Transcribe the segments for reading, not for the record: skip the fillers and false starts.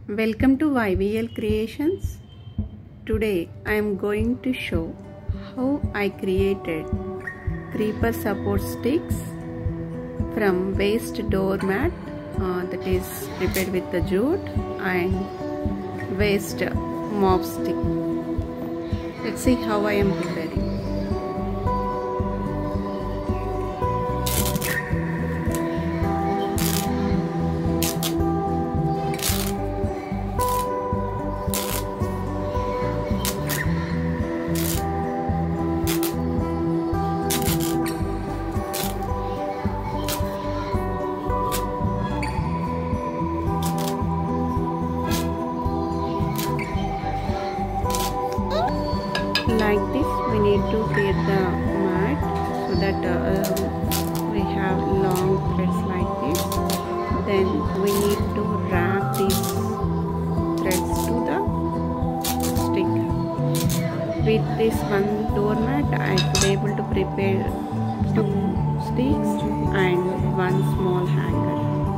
Welcome to YVL Creations. Today I am going to show how I created creeper support sticks from waste doormat that is prepared with the jute and waste mop stick. Let's see how I am preparing. Like this, we need to create the mat so that we have long threads like this. Then we need to wrap these threads to the stick. With this one doormat, I could able to prepare 2 sticks and 1 small hanger.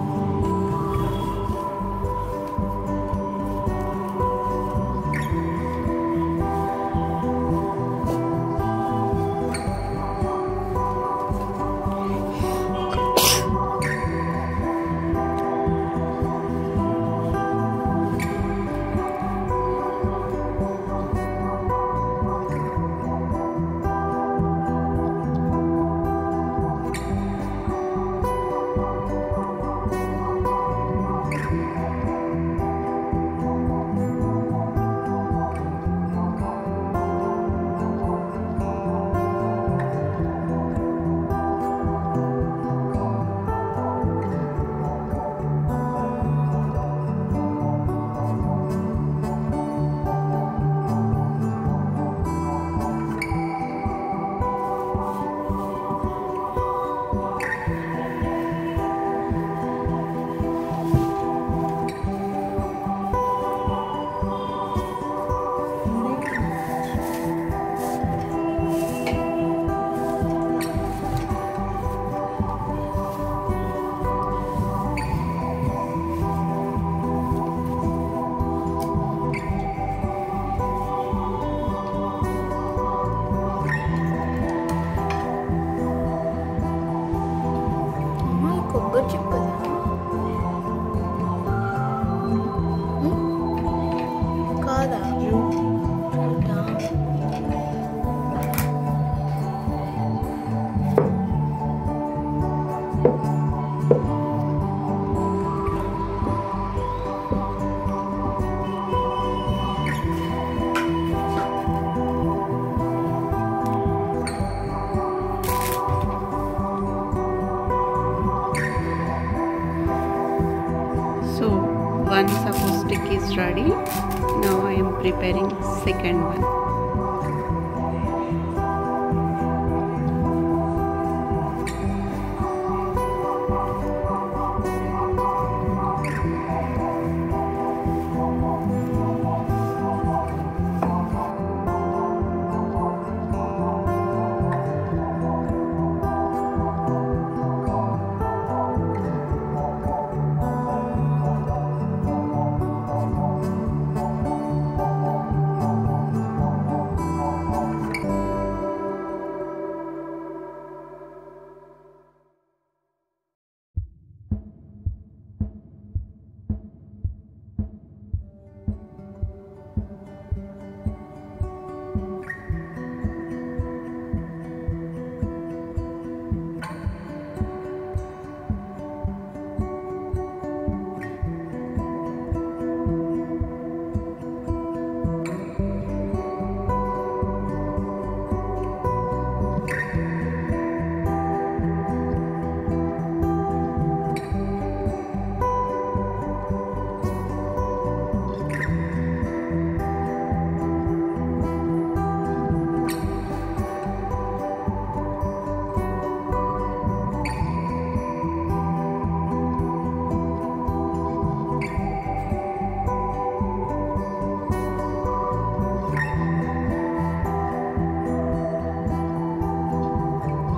So one support stick is ready. Now I am preparing second one.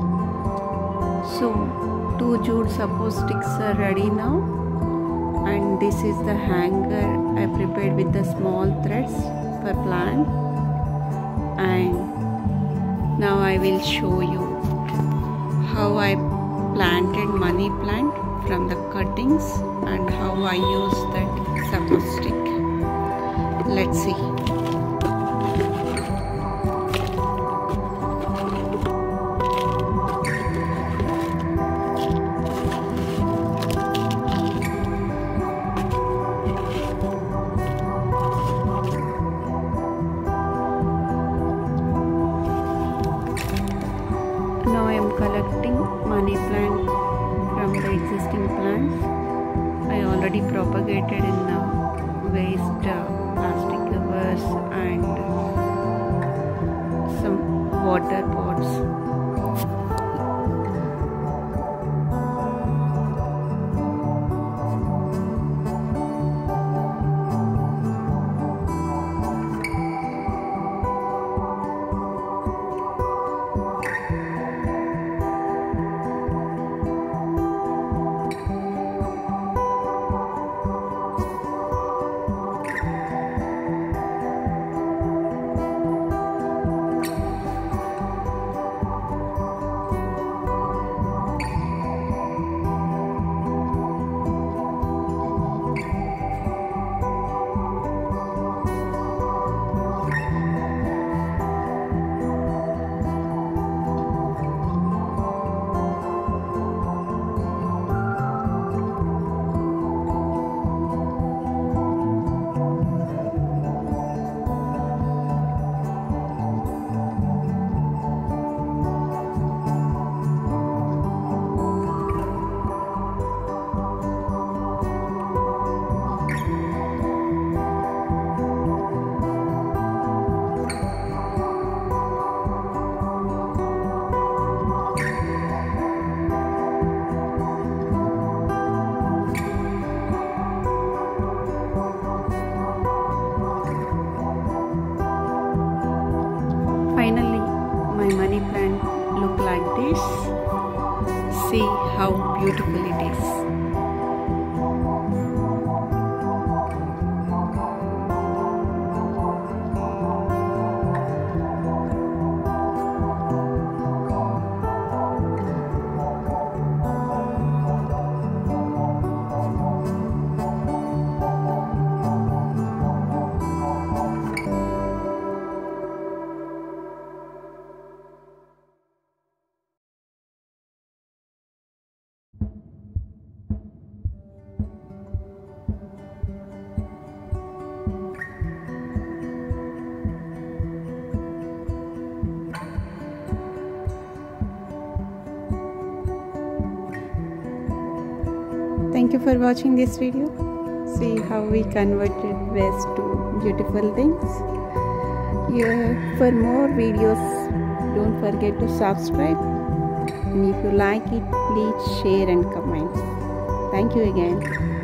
So 2 jute support sticks are ready now, and and this is the hanger I prepared with the small threads for plant. And now I will show you how I planted money plant from the cuttings and how I use that support stick. Let's see. Now I am collecting money plant from the existing plants. I already propagated in waste plastic covers and some water pots. Finally, my money plant look like this. See how beautiful it is. Thank you for watching this video. See how we converted waste to beautiful things. For more videos, don't forget to subscribe. And if you like it, please share and comment. Thank you again.